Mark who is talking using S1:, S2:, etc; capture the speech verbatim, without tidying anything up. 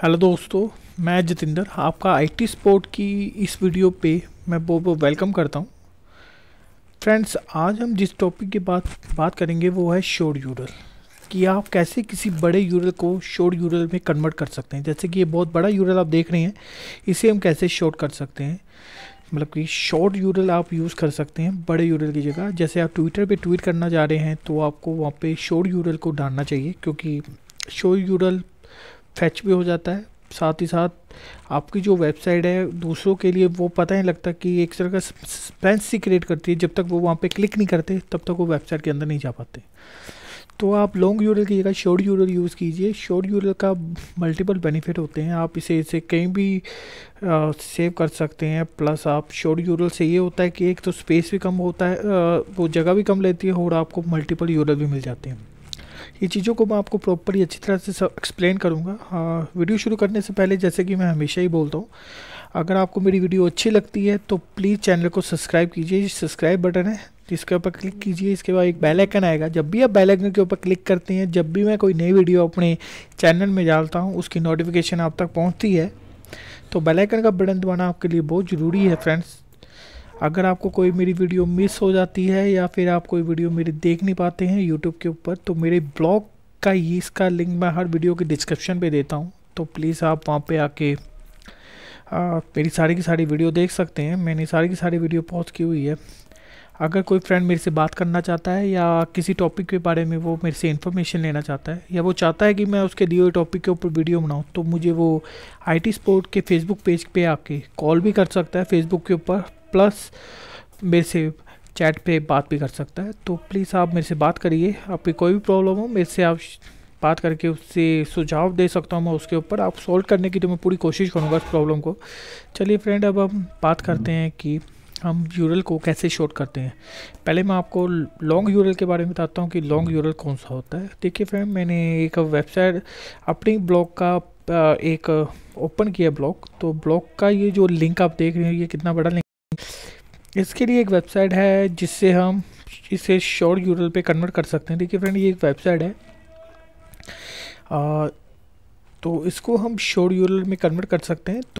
S1: Hello दोस्तों, मैं जतिंदर आपका आईटी स्पोर्ट की इस वीडियो पे मैं बहुत बहुत वेलकम करता हूँ। फ्रेंड्स, आज हम जिस टॉपिक की बात बात करेंगे वो है शॉर्ट यूरल, कि आप कैसे किसी बड़े यूरल को शॉर्ट यूरल में कन्वर्ट कर सकते हैं। जैसे कि ये बहुत बड़ा यूरल आप देख रहे हैं, इसे हम कैसे शॉर्ट कर सकते हैं। मतलब कि शॉर्ट यूरल आप यूज़ कर सकते हैं बड़े यूरल की जगह। जैसे आप ट्विटर पे ट्वीट करना चाह रहे हैं तो आपको वहाँ पे शॉर्ट यूरल को डालना चाहिए, क्योंकि शॉर्ट यूरल फैच भी हो जाता है। साथ ही साथ आपकी जो वेबसाइट है दूसरों के लिए वो पता नहीं लगता, कि एक तरह का सस्पेंस सी क्रिएट करती है। जब तक वो वहाँ पे क्लिक नहीं करते तब तक वो वेबसाइट के अंदर नहीं जा पाते। तो आप लॉन्ग यूरल की जगह शॉर्ट यूरल यूज़ कीजिए। शॉर्ट यूरल का मल्टीपल बेनिफिट होते हैं, आप इसे इसे कहीं भी सेव कर सकते हैं। प्लस आप शॉर्ट यूरल से ये होता है कि एक तो स्पेस भी कम होता है, आ, वो जगह भी कम लेती है, और आपको मल्टीपल यूरल भी मिल जाते हैं। ये चीज़ों को मैं आपको प्रॉपरली अच्छी तरह से सब एक्सप्लेन करूँगा। हाँ, वीडियो शुरू करने से पहले जैसे कि मैं हमेशा ही बोलता हूँ, अगर आपको मेरी वीडियो अच्छी लगती है तो प्लीज़ चैनल को सब्सक्राइब कीजिए। सब्सक्राइब बटन है, इसके ऊपर क्लिक कीजिए। इसके बाद एक बेल आइकन आएगा, जब भी आप बेल आइकन के ऊपर क्लिक करते हैं, जब भी मैं कोई नई वीडियो अपने चैनल में डालता हूँ उसकी नोटिफिकेशन आप तक पहुँचती है। तो बेल आइकन का बटन दबाना आपके लिए बहुत ज़रूरी है फ्रेंड्स। अगर आपको कोई मेरी वीडियो मिस हो जाती है या फिर आप कोई वीडियो मेरी देख नहीं पाते हैं यूट्यूब के ऊपर, तो मेरे ब्लॉग का ये इसका लिंक मैं हर वीडियो के डिस्क्रिप्शन पे देता हूँ। तो प्लीज़ आप वहाँ पे आके आ, मेरी सारी की सारी वीडियो देख सकते हैं। मैंने सारी की सारी वीडियो पोस्ट की हुई है। अगर कोई फ्रेंड मेरे से बात करना चाहता है या किसी टॉपिक के बारे में वो मेरे से इन्फॉर्मेशन लेना चाहता है, या वो चाहता है कि मैं उसके दिए हुए टॉपिक के ऊपर वीडियो बनाऊँ, तो मुझे वो आईटी स्पोर्ट के फेसबुक पेज पे आके कॉल भी कर सकता है फेसबुक के ऊपर, प्लस मेरे से चैट पे बात भी कर सकता है। तो प्लीज़ आप मेरे से बात करिए। आपकी कोई भी प्रॉब्लम हो मेरे से आप बात करके उससे सुझाव दे सकता हूँ मैं उसके ऊपर। आप सॉल्व करने की तो मैं पूरी कोशिश करूँगा उस प्रॉब्लम को। चलिए फ्रेंड, अब हम बात करते हैं कि हम यूरल को कैसे शॉर्ट करते हैं। पहले मैं आपको लॉन्ग यूरल के बारे में बताता हूँ कि लॉन्ग यूरल कौन सा होता है। देखिए फ्रेंड, मैंने एक वेबसाइट अपनी ब्लॉग का एक ओपन किया ब्लॉग। तो ब्लॉग का ये जो लिंक आप देख रहे हैं, ये कितना बड़ा लिंक, इसके लिए एक वेबसाइट है जिससे हम इसे शॉर्ट यूरल पे कन्वर्ट कर सकते हैं। देखिए फ्रेंड, ये एक वेबसाइट है, आ, तो इसको हम शॉर्ट यूरल में कन्वर्ट कर सकते हैं।